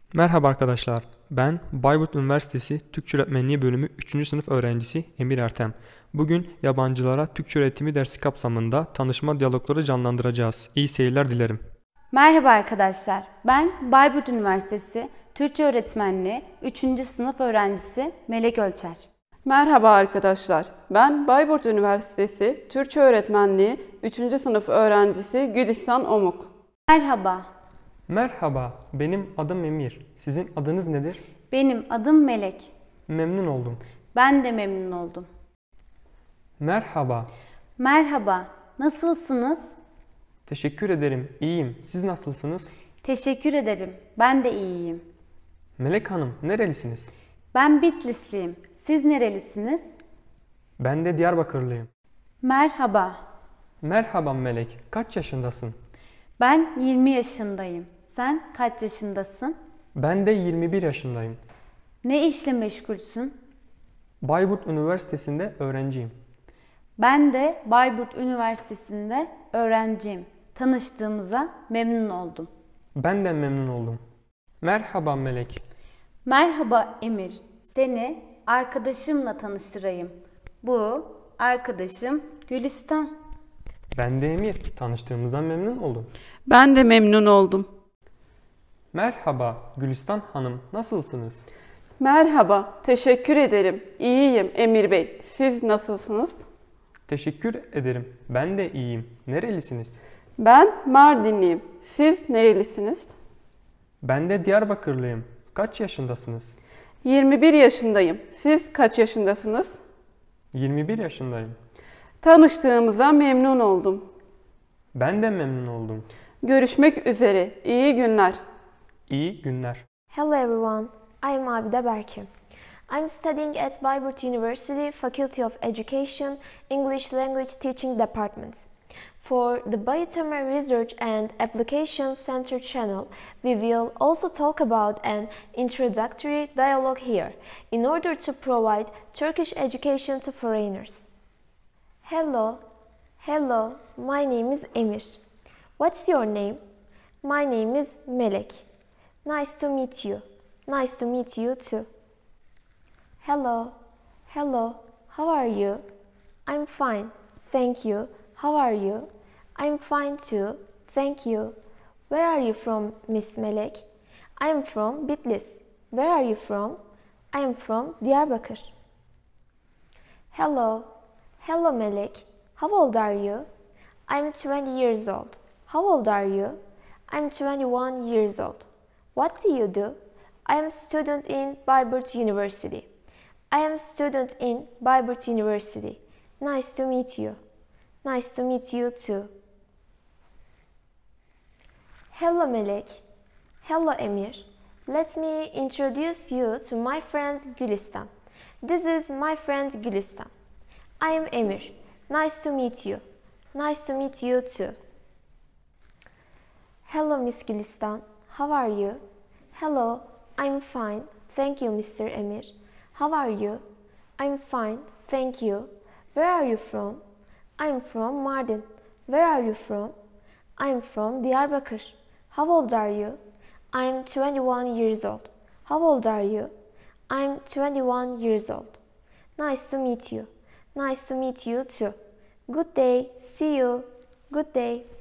Merhaba arkadaşlar. Ben Bayburt Üniversitesi Türkçe Öğretmenliği Bölümü 3. sınıf öğrencisi Emir Ertem. Bugün yabancılara Türkçe öğretimi dersi kapsamında tanışma diyalogları canlandıracağız. İyi seyirler dilerim. Merhaba arkadaşlar. Ben Bayburt Üniversitesi Türkçe Öğretmenliği 3. sınıf öğrencisi Melek Ölçer. Merhaba arkadaşlar. Ben Bayburt Üniversitesi Türkçe Öğretmenliği 3. sınıf öğrencisi Gülistan Omuk. Merhaba. Merhaba, benim adım Emir. Sizin adınız nedir? Benim adım Melek. Memnun oldum. Ben de memnun oldum. Merhaba, Merhaba. Nasılsınız? teşekkür ederim. İyiyim. Siz nasılsınız? Teşekkür ederim. Ben de iyiyim. Melek Hanım, nerelisiniz? Ben Bitlisliyim. Siz nerelisiniz? Ben de Diyarbakırlıyım. Merhaba. Merhaba Melek, kaç yaşındasın? Ben 20 yaşındayım. Sen kaç yaşındasın? Ben de 21 yaşındayım. Ne işle meşgulsün? Bayburt Üniversitesi'nde öğrenciyim. Ben de Bayburt Üniversitesi'nde öğrenciyim. Tanıştığımıza memnun oldum. Ben de memnun oldum. Merhaba Melek. Merhaba Emir. Seni arkadaşımla tanıştırayım. Bu arkadaşım Gülistan. Ben de Emir. Tanıştığımızdan memnun oldum. Ben de memnun oldum. Merhaba Gülistan Hanım. Nasılsınız? Merhaba, teşekkür ederim. İyiyim Emir Bey. Siz nasılsınız? Teşekkür ederim. Ben de iyiyim. Nerelisiniz? Ben Mardinliyim. Siz nerelisiniz? Ben de Diyarbakırlıyım. Kaç yaşındasınız? 21 yaşındayım. Siz kaç yaşındasınız? 21 yaşındayım. Tanıştığımıza memnun oldum. Ben de memnun oldum. Görüşmek üzere. İyi günler. İyi günler. Hello everyone, I am Abida Berke. I'm studying at Bayburt University Faculty of Education, English Language Teaching Department. For the Biotomer Research and Application Center channel, we will also talk about an introductory dialogue here in order to provide Turkish education to foreigners. Hello, my name is Emir. What's your name? My name is Melek. Nice to meet you. Nice to meet you too. Hello, how are you? I'm fine, thank you. How are you? I'm fine too, thank you. Where are you from, Miss Melek? I am from Bitlis. Where are you from? I am from Diyarbakır. Hello Melek. How old are you? I'm 20 years old. How old are you? I'm 21 years old. What do you do? I am student in Bayburt University. I am student in Bayburt University. Nice to meet you. Nice to meet you too. Hello Melek. Hello Emir. Let me introduce you to my friend Gülistan. This is my friend Gülistan. I am Emir. Nice to meet you. Nice to meet you too. Hello Miss Gülistan. How are you? Hello, I'm fine. Thank you, Mr. Emir. How are you? I'm fine. Thank you. Where are you from? I'm from Mardin. Where are you from? I'm from Diyarbakır. How old are you? I'm 21 years old. How old are you? I'm 21 years old. Nice to meet you. Nice to meet you too. Good day. See you. Good day.